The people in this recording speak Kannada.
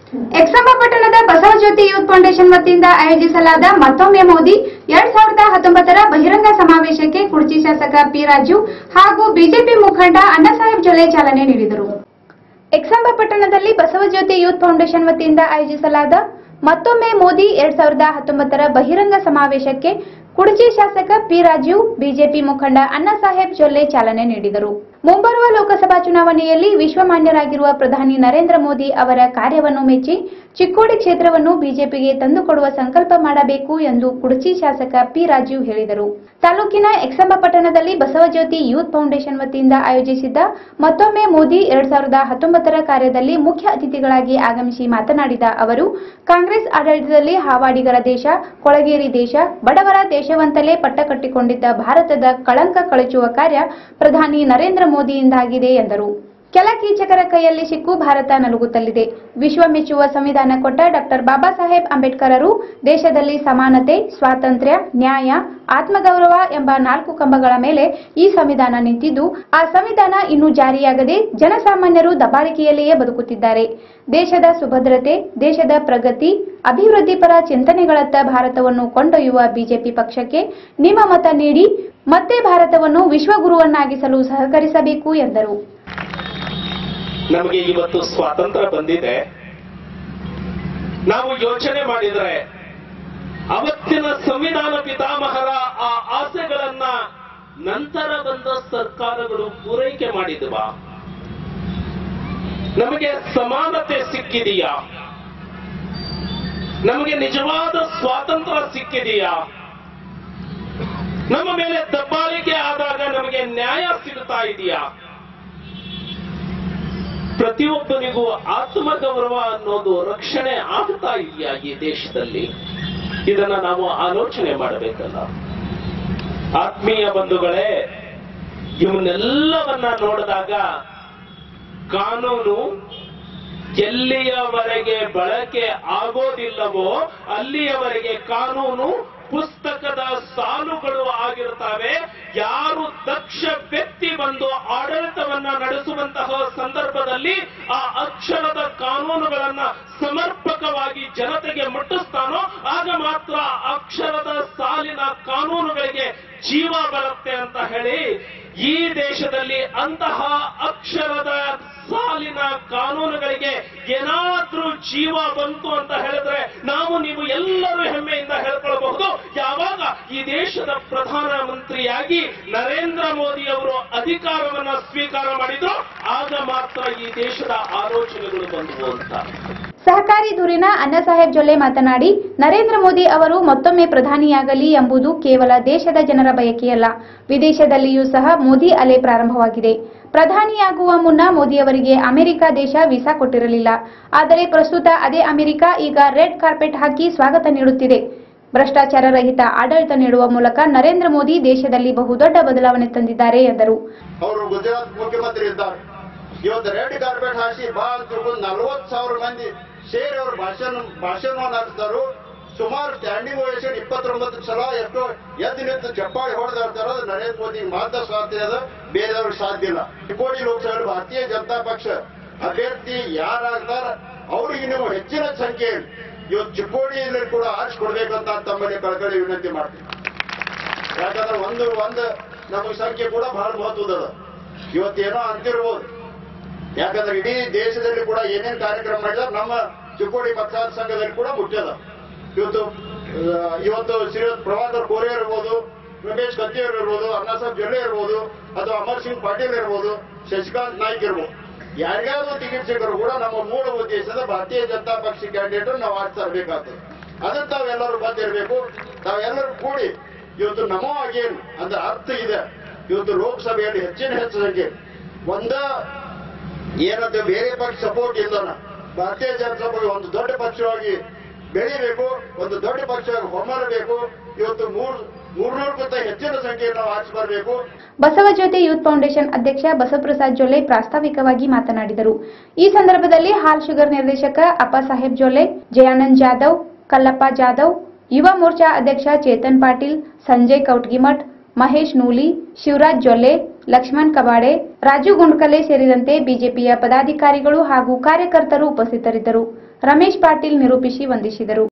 ಎಕ್ಸಂಬ ಪಟ್ಟಣದ ಬಸವಜ್ಯೋತಿ ಯೂತ್ ಫೌಂಡೇಶನ್ ವತಿಯಿಂದ ಆಯೋಜಿಸಲಾದ ಮತ್ತೊಮ್ಮೆ ಮೋದಿ 2019ರ ಬಹಿರಂಗ ಸಮಾವೇಶಕ್ಕೆ ಕುರ್ಚಿ ಶಾಸಕ ಪಿ ರಾಜು ಹಾಗೂ ಬಿಜೆಪಿ ಮುಖಂಡ ಅಣ್ಣಾಸಾಹೇಬ್ ಜೊಲ್ಲೆ ಚಾಲನೆ ನೀಡಿದರು. ಎಕ್ಸಂಬ ಪಟ್ಟಣದಲ್ಲಿ ಬಸವಜ್ಯೋತಿ ಯೂತ್ ಫೌಂಡೇಶನ್ ವತಿಯಿಂದ ಆಯೋಜಿಸಲಾದ ಮತ್ತೊಮ್ಮೆ ಮೋದಿ 2019ರ ಬಹಿರಂಗ ಸಮಾವೇಶಕ್ಕೆ ಕುರ್ಚಿ ಶಾಸಕ ಪಿ ರಾಜು ಬಿಜೆಪಿ ಮುಖಂಡ ಅಣ್ಣಾಸಾಹೇಬ್ ಜೊಲ್ಲೆ ಚಾಲನೆ ನೀಡಿದರು. ಮುಂಬರುವ ಲೋಕಸಭಾ ಚುನಾವಣೆಯಲ್ಲಿ ವಿಶ್ವಮಾನ್ಯರಾಗಿರುವ ಪ್ರಧಾನಿ ನರೇಂದ್ರ ಮೋದಿ ಅವರ ಕಾರ್ಯವನ್ನು ಮೆಚ್ಚಿ ಚಿಕ್ಕೋಡಿ ಕ್ಷೇತ್ರವನ್ನು ಬಿಜೆಪಿಗೆ ತಂದುಕೊಡುವ ಸಂಕಲ್ಪ ಮಾಡಬೇಕು ಎಂದು ಕುರ್ಚಿ ಶಾಸಕ ಪಿ ರಾಜು ಹೇಳಿದರು. ತಾಲೂಕಿನ ಎಕ್ಸಂಬ ಪಟ್ಟಣದಲ್ಲಿ ಬಸವಜ್ಯೋತಿ ಯೂತ್ ಫೌಂಡೇಶನ್ ವತಿಯಿಂದ ಆಯೋಜಿಸಿದ್ದ ಮತ್ತೊಮ್ಮೆ ಮೋದಿ 2019ರ ಕಾರ್ಯದಲ್ಲಿ ಮುಖ್ಯ ಅತಿಥಿಗಳಾಗಿ ಆಗಮಿಸಿ ಮಾತನಾಡಿದ ಅವರು, ಕಾಂಗ್ರೆಸ್ ಆಡಳಿತದಲ್ಲಿ ಹಾವಾಡಿಗರ ದೇಶ, ಕೊಳಗೇರಿ ದೇಶ, ಬಡವರ ದೇಶವಂತಲೇ ಪಟ್ಟ ಕಟ್ಟಿಕೊಂಡಿದ್ದ ಭಾರತದ ಕಳಂಕ ಕಳಚುವ ಕಾರ್ಯ ಪ್ರಧಾನಿ ನರೇಂದ್ರ ಮೋದಿಯಿಂದಾಗಿದೆ ಎಂದರು. ಕೆಲ ಕೀಚಕರ ಕೈಯಲ್ಲಿ ಸಿಕ್ಕು ಭಾರತ ನಲುಗುತ್ತಲಿದೆ. ವಿಶ್ವ ಮೆಚ್ಚುವ ಸಂವಿಧಾನ ಕೊಟ್ಟ ಡಾಕ್ಟರ್ ಬಾಬಾ ಸಾಹೇಬ್ ಅಂಬೇಡ್ಕರರು ದೇಶದಲ್ಲಿ ಸಮಾನತೆ, ಸ್ವಾತಂತ್ರ್ಯ, ನ್ಯಾಯ, ಆತ್ಮಗೌರವ ಎಂಬ 4 ಕಂಬಗಳ ಮೇಲೆ ಈ ಸಂವಿಧಾನ ನಿಂತಿದ್ದು, ಆ ಸಂವಿಧಾನ ಇನ್ನೂ ಜಾರಿಯಾಗದೆ ಜನಸಾಮಾನ್ಯರು ದಬ್ಬಾಳಿಕೆಯಲ್ಲಿಯೇ ಬದುಕುತ್ತಿದ್ದಾರೆ. ದೇಶದ ಸುಭದ್ರತೆ, ದೇಶದ ಪ್ರಗತಿ, ಅಭಿವೃದ್ಧಿಪರ ಚಿಂತನೆಗಳತ್ತ ಭಾರತವನ್ನು ಕೊಂಡೊಯ್ಯುವ ಬಿಜೆಪಿ ಪಕ್ಷಕ್ಕೆ ನಿಮ್ಮ ಮತ ನೀಡಿ ಮತ್ತೆ ಭಾರತವನ್ನು ವಿಶ್ವಗುರುವನ್ನಾಗಿಸಲು ಸಹಕರಿಸಬೇಕು ಎಂದರು. ನಮಗೆ ಇವತ್ತು ಸ್ವಾತಂತ್ರ್ಯ ಬಂದಿದೆ. ನಾವು ಯೋಚನೆ ಮಾಡಿದ್ರೆ ಅವತ್ತಿನ ಸಂವಿಧಾನ ಪಿತಾಮಹರ ಆ ಆಸೆಗಳನ್ನ ನಂತರ ಬಂದ ಸರ್ಕಾರಗಳು ಪೂರೈಕೆ ಮಾಡಿದ್ವಾ? ನಮಗೆ ಸಮಾನತೆ ಸಿಕ್ಕಿದೆಯಾ? ನಮಗೆ ನಿಜವಾದ ಸ್ವಾತಂತ್ರ್ಯ ಸಿಕ್ಕಿದೆಯಾ? ನಮ್ಮ ಮೇಲೆ ದಬ್ಬಾಳಿಕೆ ಆದಾಗ ನಮಗೆ ನ್ಯಾಯ ಸಿಗುತ್ತಾ ಇದೆಯಾ? ಪ್ರತಿಯೊಬ್ಬನಿಗೂ ಆತ್ಮಗೌರವ ಅನ್ನೋದು ರಕ್ಷಣೆ ಆಗ್ತಾ ಇದೆಯಾ ಈ ದೇಶದಲ್ಲಿ? ಇದನ್ನ ನಾವು ಆಲೋಚನೆ ಮಾಡಬೇಕಲ್ಲ. ಆತ್ಮೀಯ ಬಂಧುಗಳೇ, ಇವನ್ನೆಲ್ಲವನ್ನ ನೋಡಿದಾಗ ಕಾನೂನು ಎಲ್ಲಿಯವರೆಗೆ ಬಳಕೆ ಆಗೋದಿಲ್ಲವೋ ಅಲ್ಲಿಯವರೆಗೆ ಕಾನೂನು ಪುಸ್ತಕದ ಸಾಲುಗಳು ಆಗಿರುತ್ತವೆ. ಯಾರು ದಕ್ಷ ವ್ಯಕ್ತಿ ಬಂದು ಆಡಳಿತವನ್ನ ನಡೆಸುವಂತಹ ಸಂದರ್ಭದಲ್ಲಿ ಆ ಅಕ್ಷರದ ಕಾನೂನುಗಳನ್ನ ಸಮರ್ಪಕವಾಗಿ ಜನತೆಗೆ ಮುಟ್ಟಿಸ್ತಾನೋ ಆಗ ಮಾತ್ರ ಅಕ್ಷರದ ಸಾಲಿನ ಕಾನೂನುಗಳಿಗೆ ಜೀವ ಬರುತ್ತೆ ಅಂತ ಹೇಳಿ ಈ ದೇಶದಲ್ಲಿ ಅಂತಹ ಅಕ್ಷರದ ಸಾಲಿನ ಕಾನೂನುಗಳಿಗೆ ಏನಾದ್ರೂ ಜೀವ ಬಂತು ಅಂತ ಹೇಳಿದ್ರೆ ನಾವು ನೀವು ಎಲ್ಲರೂ ಹೆಮ್ಮೆಯಿಂದ ಹೇಳ್ಕೊಳ್ಬಹುದು. ಯಾವಾಗ ಈ ದೇಶದ ಪ್ರಧಾನಮಂತ್ರಿಯಾಗಿ ನರೇಂದ್ರ ಮೋದಿ ಅವರು ಅಧಿಕಾರವನ್ನ ಸ್ವೀಕಾರ ಮಾಡಿದ್ರು ಆಗ ಮಾತ್ರ ಈ ದೇಶದ ಆಲೋಚನೆಗಳು ಬಂದವು ಅಂತ. ಸಹಕಾರಿ ದೂರಿನ ಅಣ್ಣಾಸಾಹೇಬ್ ಜೊಲ್ಲೆ ಮಾತನಾಡಿ, ನರೇಂದ್ರ ಮೋದಿ ಅವರು ಮತ್ತೊಮ್ಮೆ ಪ್ರಧಾನಿಯಾಗಲಿ ಎಂಬುದು ಕೇವಲ ದೇಶದ ಜನರ ಬಯಕೆಯಲ್ಲ, ವಿದೇಶದಲ್ಲಿಯೂ ಸಹ ಮೋದಿ ಅಲೆ ಪ್ರಾರಂಭವಾಗಿದೆ. ಪ್ರಧಾನಿಯಾಗುವ ಮುನ್ನ ಮೋದಿಯವರಿಗೆ ಅಮೆರಿಕ ದೇಶ ವೀಸಾ ಕೊಟ್ಟಿರಲಿಲ್ಲ. ಆದರೆ ಪ್ರಸ್ತುತ ಅದೇ ಅಮೆರಿಕ ಈಗ ರೆಡ್ ಕಾರ್ಪೆಟ್ ಹಾಕಿ ಸ್ವಾಗತ ನೀಡುತ್ತಿದೆ. ಭ್ರಷ್ಟಾಚಾರ ರಹಿತ ಆಡಳಿತ ನೀಡುವ ಮೂಲಕ ನರೇಂದ್ರ ಮೋದಿ ದೇಶದಲ್ಲಿ ಬಹುದೊಡ್ಡ ಬದಲಾವಣೆ ತಂದಿದ್ದಾರೆ ಎಂದರು. ಅವರು ಗುಜರಾತ್ ಮುಖ್ಯಮಂತ್ರಿ ಇದ್ದಾರೆ. ಇವತ್ತು ರೆಡ್ ಕಾರ್ಪೆಟ್ ಹಾಕಿ 40,000 ಮಂದಿ ಸೇರಿ ಅವರು ಭಾಷಣ ನಡೆಸ್ತಾರು. ಸುಮಾರು ಸ್ಟ್ಯಾಂಡಿಂಗ್ ಓವೇಷನ್ 29 ಸಲ ಎಷ್ಟೋ ಎದ್ದು ನಿಂತು ಚಪ್ಪಾಳಿ ಹೊಡೆದಿರ್ತಾರೋ ಅದು ನರೇಂದ್ರ ಮೋದಿ ಮಾತ್ರ ಸಾಧ್ಯ ಅದ, ಬೇರೆಯವ್ರಿಗೆ ಸಾಧ್ಯ ಇಲ್ಲ. ಚಿಕ್ಕೋಡಿ ಲೋಕಸಭೆ ಭಾರತೀಯ ಜನತಾ ಪಕ್ಷ ಅಭ್ಯರ್ಥಿ ಯಾರಾಗ್ತಾರ ಅವ್ರಿಗೆ ನೀವು ಹೆಚ್ಚಿನ ಸಂಖ್ಯೆ ಇವತ್ತು ಚಿಕ್ಕೋಡಿಯಲ್ಲಿ ಕೂಡ ಆರಿಸಿಕೊಡ್ಬೇಕಂತ ತಮ್ಮಲ್ಲಿ ಕಳಕಳಿ ವಿನಂತಿ ಮಾಡ್ತೀವಿ. ಯಾಕಂದ್ರೆ ಒಂದು ನಮಗೆ ಸಂಖ್ಯೆ ಕೂಡ ಬಹಳ ಮಹತ್ವದ. ಇವತ್ತೇನೋ ಅಂತಿರ್ಬೋದು, ಯಾಕಂದ್ರೆ ಇಡೀ ದೇಶದಲ್ಲಿ ಕೂಡ ಏನೇನು ಕಾರ್ಯಕ್ರಮ ಮಾಡಿದ್ರೆ ನಮ್ಮ ಚಿಕ್ಕೋಡಿ ಮತದಾರ ಸಂಘದಲ್ಲಿ ಕೂಡ ಮುಖ್ಯದ. ಇವತ್ತು ಶ್ರೀಯುತ ಪ್ರಭಾಕರ್ ಕೋರೆ ಇರ್ಬೋದು, ರಮೇಶ್ ಕತ್ತಿಯವರು ಇರ್ಬೋದು, ಅಣ್ಣಾಸಾಹೇಬ್ ಜೊಲ್ಲೆ ಇರ್ಬೋದು, ಅಥವಾ ಅಮರ್ ಸಿಂಗ್ ಪಾಟೀಲ್ ಇರ್ಬೋದು, ಶಶಿಕಾಂತ್ ನಾಯ್ಕ್ ಇರ್ಬೋದು, ಯಾರಿಗಾದ್ರೂ ಟಿಕೆಟ್ ಸಿಕ್ಕರು ಕೂಡ ನಮ್ಮ ಮೂಲ ಉದ್ದೇಶದ ಭಾರತೀಯ ಜನತಾ ಪಕ್ಷ ಕ್ಯಾಂಡಿಡೇಟ್ ನಾವು ಆರಿಸಬೇಕಾಗ್ತದೆ. ಅದನ್ನ ತಾವೆಲ್ಲರೂ ಬಂದಿರಬೇಕು. ತಾವೆಲ್ಲರೂ ಕೂಡಿ ಇವತ್ತು ನಮೋ ಅಗೇನ್ ಅಂದ್ರೆ ಅರ್ಥ ಇದೆ. ಇವತ್ತು ಲೋಕಸಭೆಯಲ್ಲಿ ಹೆಚ್ಚಿನ ಸಂಖ್ಯೆ ಏನಂತ ಬೇರೆ ಪಕ್ಷ ಸಪೋರ್ಟ್ ಇಲ್ಲ, ಭಾರತೀಯ ಜನತಾ ಪಕ್ಷ ಒಂದು ದೊಡ್ಡ ಪಕ್ಷವಾಗಿ ಬೆಳಿಬೇಕು, ಒಂದು ದೊಡ್ಡ ಪಕ್ಷವಾಗಿ ಹೊಮ್ಮರಬೇಕು. ಇವತ್ತು 300ಕ್ಕಿಂತ ಹೆಚ್ಚಿನ ಸಂಖ್ಯೆಯನ್ನು ನಾವು ಆರಿಸಿ ಬರಬೇಕು. ಬಸವಜ್ಯೋತಿ ಯೂತ್ ಫೌಂಡೇಶನ್ ಅಧ್ಯಕ್ಷ ಬಸವಪ್ರಸಾದ್ ಜೊಲ್ಲೆ ಪ್ರಾಸ್ತಾವಿಕವಾಗಿ ಮಾತನಾಡಿದರು. ಈ ಸಂದರ್ಭದಲ್ಲಿ ಹಾಲ್ ಶುಗರ್ ನಿರ್ದೇಶಕ ಅಪ್ಪಾಸಾಹೇಬ್ ಜೊಲ್ಲೆ, ಜಯಾನಂದ್ ಜಾಧವ್, ಕಲ್ಲಪ್ಪ ಜಾಧವ್, ಯುವ ಮೋರ್ಚಾ ಅಧ್ಯಕ್ಷ ಚೇತನ್ ಪಾಟೀಲ್, ಸಂಜಯ್ ಕೌಟ್ಗಿಮಠ್, ಮಹೇಶ್ ನೂಲಿ, ಶಿವರಾಜ್ ಜೊಲ್ಲೆ, ಲಕ್ಷ್ಮಣ್ ಕಬಾಡೆ, ರಾಜು ಗುಂಡ್ಕಲೆ ಸೇರಿದಂತೆ ಬಿಜೆಪಿಯ ಪದಾಧಿಕಾರಿಗಳು ಹಾಗೂ ಕಾರ್ಯಕರ್ತರು ಉಪಸ್ಥಿತರಿದ್ದರು. ರಮೇಶ್ ಪಾಟೀಲ್ ನಿರೂಪಿಸಿ ವಂದಿಸಿದರು.